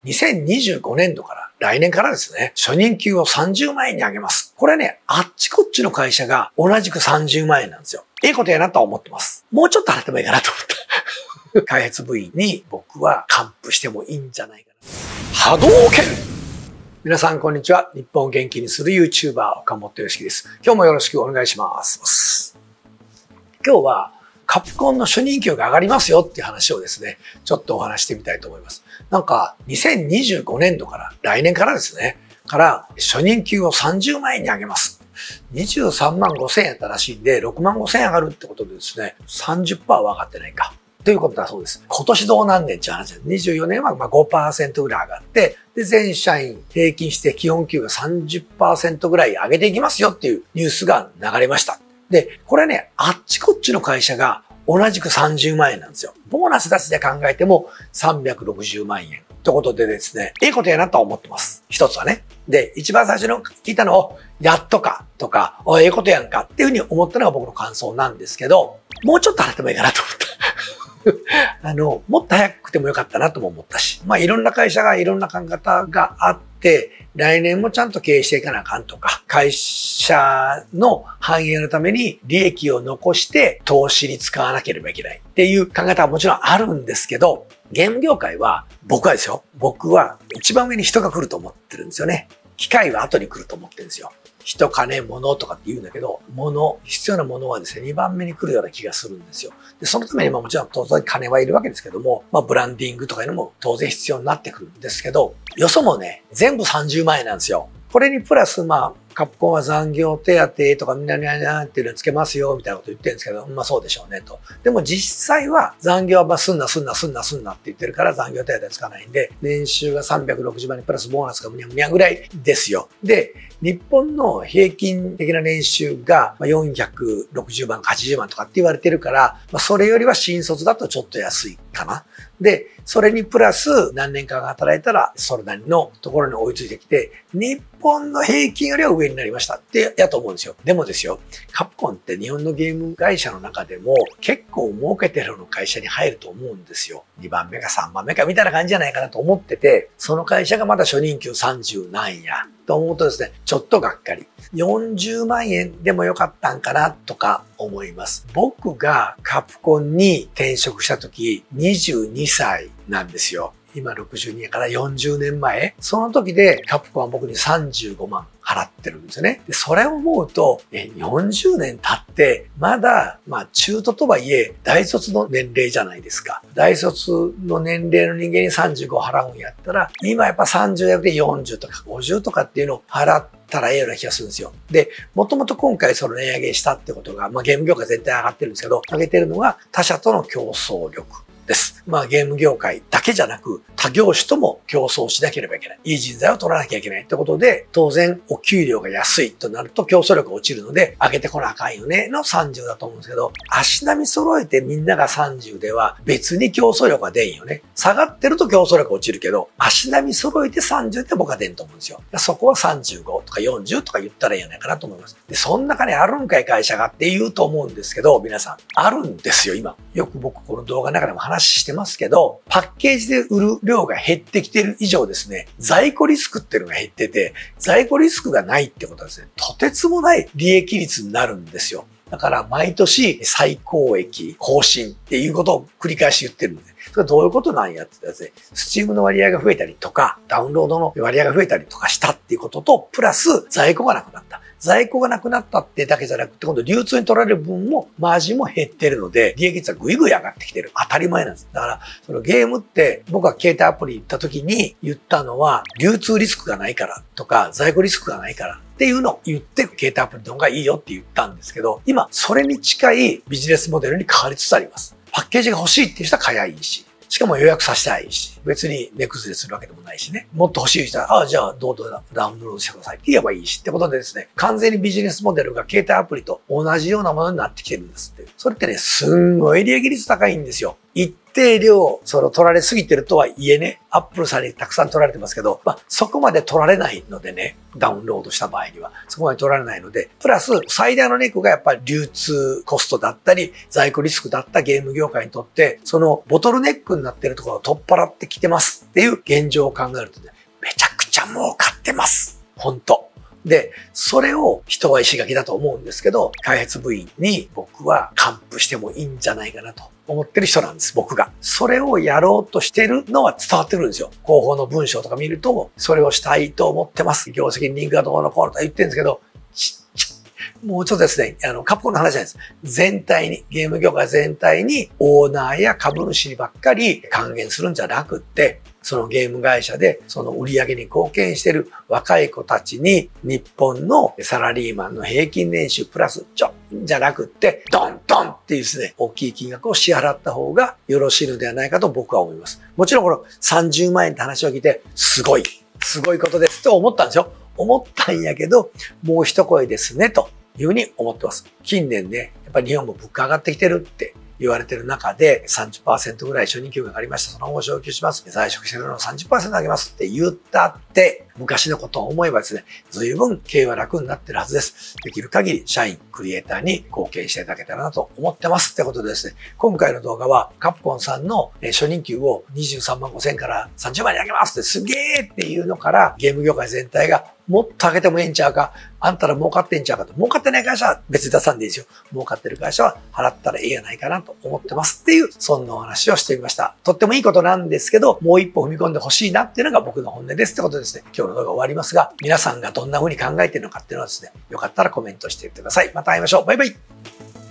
2025年度から来年からですね、初任給を30万円に上げます。これね、あっちこっちの会社が同じく30万円なんですよ。いいことやなとは思ってます。もうちょっと払ってもいいかなと思った。開発部員に僕は還付してもいいんじゃないかな。波動拳！皆さんこんにちは。日本を元気にする YouTuber 岡本良樹です。今日もよろしくお願いします。今日はカプコンの初任給が上がりますよっていう話をですね、ちょっとお話してみたいと思います。なんか2025年度から来年からですね、初任給を30万円に上げます。23万5千円やったらしいんで、6万5千円上がるってことでですね、30% は上がってないか。ということだそうです。今年どうなんねんっていう話です。24年は5% ぐらい上がって、で、全社員平均して基本給が 30% ぐらい上げていきますよっていうニュースが流れました。で、これね、あっちこっちの会社が同じく30万円なんですよ。ボーナス出しで考えても360万円。ってことでですね、いいことやなとは思ってます。一つはね。で、一番最初の聞いたのを、やっとかとか、ええことやんかっていうふうに思ったのが僕の感想なんですけど、もうちょっと払ってもいいかなと思った。もっと早くてもよかったなとも思ったし、いろんな会社がいろんな考え方があって、来年もちゃんと経営していかなあかんとか、会社の繁栄のために利益を残して投資に使わなければいけないっていう考え方はもちろんあるんですけど、ゲーム業界は僕は一番上に人が来ると思ってるんですよね。機械は後に来ると思ってるんですよ。人、金、物とかって言うんだけど、必要なものはですね、2番目に来るような気がするんですよ。で、そのためにもちろん当然金はいるわけですけども、ブランディングとかいうのも当然必要になってくるんですけど、よそもね、全部30万円なんですよ。これにプラスカプコンは残業手当とかみんなにっていうのつけますよみたいなこと言ってるんですけど、そうでしょうねと。でも実際は残業はすんなって言ってるから残業手当つかないんで、年収が360万にプラスボーナスがむにゃむにゃぐらいですよ。で、日本の平均的な年収が460万、80万とかって言われてるから、それよりは新卒だとちょっと安いかな。で、それにプラス何年間働いたらそれなりのところに追いついてきて、日本の平均よりは上になりましたってやと思うんですよ。でもですよ、カプコンって日本のゲーム会社の中でも結構儲けてるような会社に入ると思うんですよ。2番目か3番目かみたいな感じじゃないかなと思ってて、その会社がまだ初任給30何円やと思うとですね、ちょっとがっかり。40万円でもよかったんかなとか思います。僕がカプコンに転職した時22歳なんですよ。今62やから40年前。その時でカプコンは僕に35万払ってるんですよね。でそれを思うと、40年経って、まだ、中途とはいえ、大卒の年齢じゃないですか。大卒の年齢の人間に35払うんやったら、今やっぱ30役で40とか50とかっていうのを払ったらええような気がするんですよ。で、もともと今回その値上げしたってことが、ゲーム業界全体上がってるんですけど、上げてるのが他社との競争力です。ゲーム業界だけじゃなく他業種とも競争しなければいけない。いい人材を取らなきゃいけないってことで、当然お給料が安いとなると競争力が落ちるので、上げてこなあかんよねの30だと思うんですけど、足並み揃えてみんなが30では別に競争力が出んよね。下がってると競争力が落ちるけど、足並み揃えて30って僕は出んと思うんですよ。そこは35とか40とか言ったらいいんじゃないかなと思います。で、そん中にあるんかい会社がって言うと思うんですけど、皆さん、あるんですよ、今。よく僕この動画の中でも話してますけど、パッケージで売る量が減ってきている以上ですね、在庫リスクっていうのが減ってて、在庫リスクがないってことはですね、とてつもない利益率になるんですよ。だから毎年最高益更新っていうことを繰り返し言ってるんで、それはどういうことなんやって言ったらですね、スチームの割合が増えたりとか、ダウンロードの割合が増えたりとかしたっていうことと、プラス在庫がなくなった。在庫がなくなったってだけじゃなくて、今度流通に取られる分もマージンも減ってるので、利益率はぐいぐい上がってきてる。当たり前なんです。だから、そのゲームって僕が携帯アプリ行った時に言ったのは、流通リスクがないからとか、在庫リスクがないからっていうのを言って、携帯アプリの方がいいよって言ったんですけど、今、それに近いビジネスモデルに変わりつつあります。パッケージが欲しいっていう人は買えばいいし、しかも予約させたいし、別に値崩れするわけでもないしね。もっと欲しい人は、じゃあどうぞダウンロードしてくださいって言えばいいしってことでですね、完全にビジネスモデルが携帯アプリと同じようなものになってきてるんですって。それってね、すんごい利益率高いんですよ。一定量、取られすぎてるとはいえね、アップルさんにたくさん取られてますけど、そこまで取られないのでね、ダウンロードした場合には、そこまで取られないので、プラス最大のネックがやっぱり流通コストだったり、在庫リスクだったゲーム業界にとって、そのボトルネックになっているところを取っ払ってきてますっていう現状を考えるとね、めちゃくちゃ儲かってます。本当。で、それを人は石垣だと思うんですけど、開発部員に僕は還付してもいいんじゃないかなと思ってる人なんです、僕が。それをやろうとしてるのは伝わってくるんですよ。広報の文章とか見ると、それをしたいと思ってます。業績にリンクがどうのこうのとか言ってるんですけど、もうちょっとですね、カプコンの話じゃないです。全体に、ゲーム業界全体にオーナーや株主にばっかり還元するんじゃなくって、そのゲーム会社でその売り上げに貢献している若い子たちに日本のサラリーマンの平均年収プラスちょじゃなくってドンドンっていうですね、大きい金額を支払った方がよろしいのではないかと僕は思います。もちろんこの30万円って話を聞いてすごいことですと思ったんですよ。思ったんやけど、もう一声ですねというふうに思ってます。近年ね、やっぱり日本も物価上がってきてるって言われてる中で 30% ぐらい初任給が上がりました。その後昇給します。在職してるのを 30% 上げますって言ったって、昔のことを思えばですね、随分経営は楽になってるはずです。できる限り社員、クリエイターに貢献していただけたらなと思ってますってことでですね、今回の動画はカプコンさんの初任給を23万5千から30万に上げますってすげーっていうのから、ゲーム業界全体がもっと上げてもええんちゃうか、あんたら儲かってんちゃうかと、儲かってない会社は別に出さんでいいですよ。儲かってる会社は払ったらええやないかなと思ってますっていう、そんなお話をしてみました。とってもいいことなんですけど、もう一歩踏み込んでほしいなっていうのが僕の本音ですってことですね。今日の動画終わりますが、皆さんがどんな風に考えているのかっていうのはですね、よかったらコメントしていってください。また会いましょう。バイバイ。